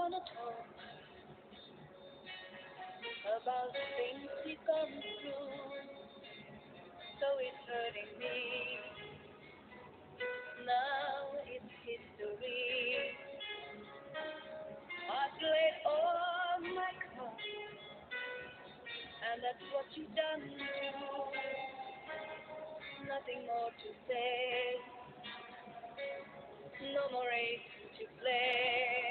wanna talk about things you've gone through, so it's hurting me. Now it's history. I've laid all my cards, and that's what you've done too. Nothing more to say, no more race to play.